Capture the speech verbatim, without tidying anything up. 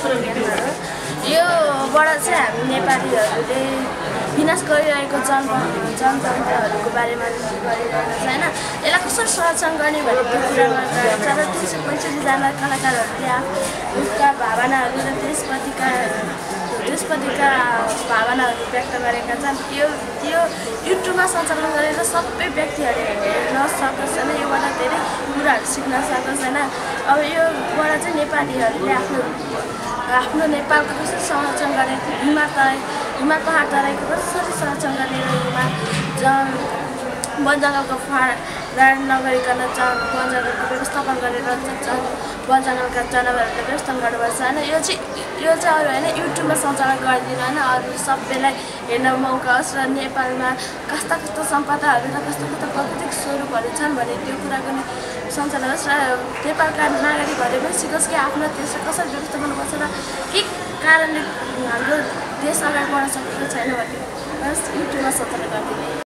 योबाट चाहिँ हामी नेपालीहरूले विनाश गरिरहेको जन जनतन्त्रहरूको बारेमा गरिरहेको छ होइन। यसलाई कसरी संरक्षण गर्ने भन्ने त्यो कुरामा गरिरहेको छ र तिन सय पैँसठीजना कलाकारहरूले आफ्ना भावनाहरू र त्यसप्रतिका त्यसप्रतिका भावनाहरू व्यक्त गरेका छन्। यो त्यो युट्युबमा सञ्चालन गरेर सबै व्यक्तिहरूले हेर्न सक्दछ होइन। योबाट धेरै कुराहरू सिक्न सक्दछ होइन। अब योबाट चाहिँ नेपालीहरूले आफ्नो आफ्नो नेपालको कसरी संरक्षण गर्ने, हिमाल तराई हिमाल पहाड तराईको कसरी संरक्षण गर्ने र हिमाल जन वन जङ्गलको फाँड नगरिकन वन जङ्गलको व्यवस्थापन गरेर वन जङ्गलका जनावरहरूलाई व्यवस्थापन गर्नुपर्छ होइन। यो चाहिँ यो चाहिँ अरू होइन, युट्युबमा सञ्चालन गरिदिनु होइन, अरू सबैलाई हेर्न मौका होस् र नेपालमा कस्ता कस्ता सम्पदाहरू र कस्ता कस्ता प्राकृतिक स्वरूपहरू छन् भने त्यो कुराको नि सञ्चालन होस् र नेपालका नागरिकहरूले पनि सिकोस् कि आफ्नो देशलाई कसरी व्यवस्थापन गर्छ र के कारणले हाम्रो देश अगाडि बढ्न सकेको छैन भन्ने युट्युबमा सञ्चालन गरिदिनु।